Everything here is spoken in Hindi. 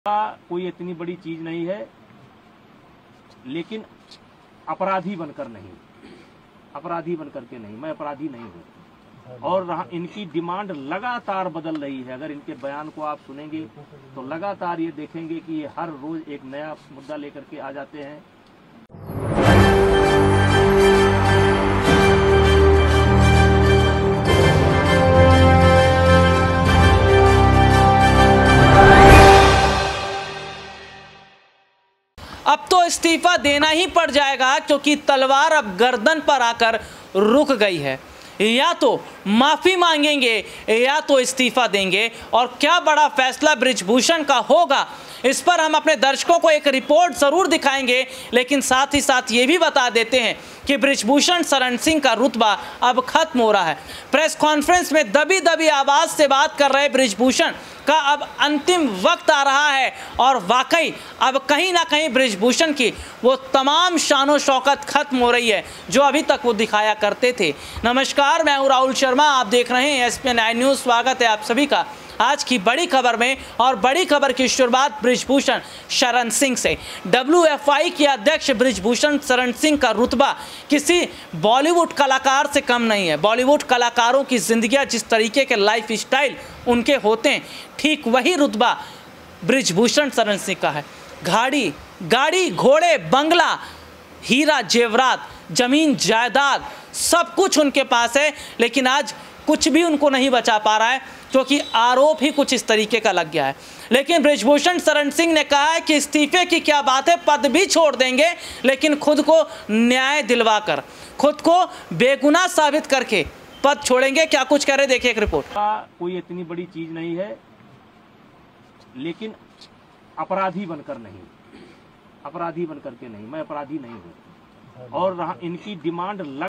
कोई इतनी बड़ी चीज नहीं है, लेकिन अपराधी बनकर नहीं, अपराधी बनकर के नहीं, मैं अपराधी नहीं हूँ। और इनकी डिमांड लगातार बदल रही है। अगर इनके बयान को आप सुनेंगे तो लगातार ये देखेंगे कि ये हर रोज एक नया मुद्दा लेकर के आ जाते हैं। अब तो इस्तीफा देना ही पड़ जाएगा, क्योंकि तलवार अब गर्दन पर आकर रुक गई है। या तो माफी मांगेंगे या तो इस्तीफा देंगे। और क्या बड़ा फैसला बृजभूषण का होगा, इस पर हम अपने दर्शकों को एक रिपोर्ट जरूर दिखाएंगे, लेकिन साथ ही साथ ये भी बता देते हैं कि बृजभूषण शरण सिंह का रुतबा अब खत्म हो रहा है। प्रेस कॉन्फ्रेंस में दबी दबी आवाज से बात कर रहे बृजभूषण का अब अंतिम वक्त आ रहा है, और वाकई अब कहीं ना कहीं बृजभूषण की वो तमाम शानो शौकत खत्म हो रही है जो अभी तक वो दिखाया करते थे। नमस्कार, मैं हूं राहुल शर्मा, आप देख रहे हैं SPN न्यूज़। स्वागत है आप सभी का आज की बड़ी खबर में। और बड़ी खबर की शुरुआत बृजभूषण शरण सिंह से। WFI के अध्यक्ष बृजभूषण शरण सिंह का रुतबा किसी बॉलीवुड कलाकार से कम नहीं है। बॉलीवुड कलाकारों की जिंदगियां जिस तरीके के लाइफ स्टाइल उनके होते हैं, ठीक वही रुतबा बृजभूषण शरण सिंह का है। गाड़ी घोड़े बंगला हीरा जेवरात जमीन जायदाद सब कुछ उनके पास है, लेकिन आज कुछ भी उनको नहीं बचा पा रहा है, क्योंकि आरोप ही कुछ इस तरीके का लग गया है। लेकिन बृजभूषण शरण सिंह ने कहा है कि इस्तीफे की क्या बात है, पद भी छोड़ देंगे, लेकिन खुद को न्याय दिलवा कर, खुद को बेगुनाह साबित करके पद छोड़ेंगे। क्या कुछ कह रहे, देखिए एक रिपोर्ट। कोई इतनी बड़ी चीज नहीं है, लेकिन अपराधी बनकर नहीं, अपराधी बनकर के नहीं, मैं अपराधी नहीं हूँ। और इनकी डिमांड